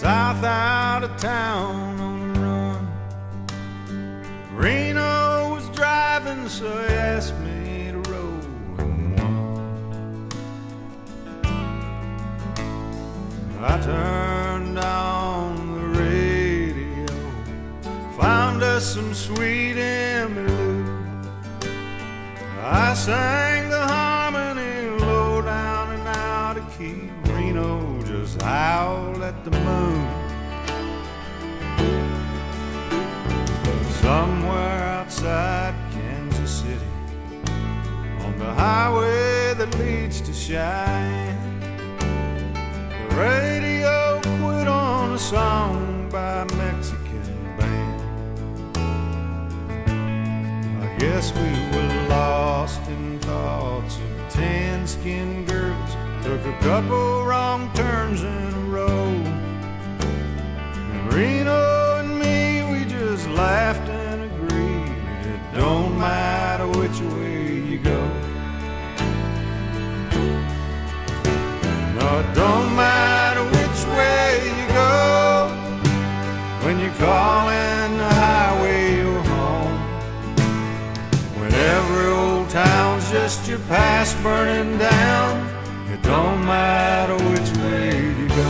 south out of town on the run. Reno was driving, so he asked me to roll him one. I turned on the radio, found us some sweet Emmylou. I sang the harmony low down and out of key. Reno just howled at the moon. Somewhere outside Kansas City, on the highway that leads to Cheyenne, the radio quit on a song by a Mexican band. I guess we were lost in thoughts of tan-skinned girls, took a couple wrong turns in a row, and Reno and me, we just laughed and agreed it don't matter which way you go. No, it don't matter which way you go, when you're calling the highway your home, when every old town's just your past burning down. It don't matter which way you go.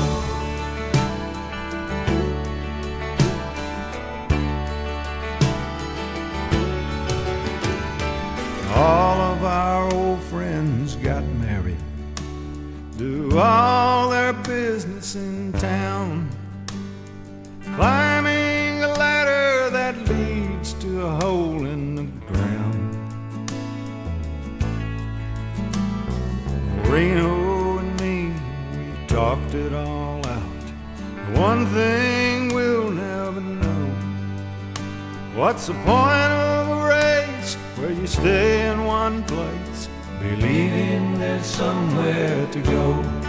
All of our old friends got married, do all their business in town, climbing a ladder that leads to a hole in the ground. Reno and me, we talked it all out. One thing we'll never know: what's the point of a race where you stay in one place, believing there's somewhere to go?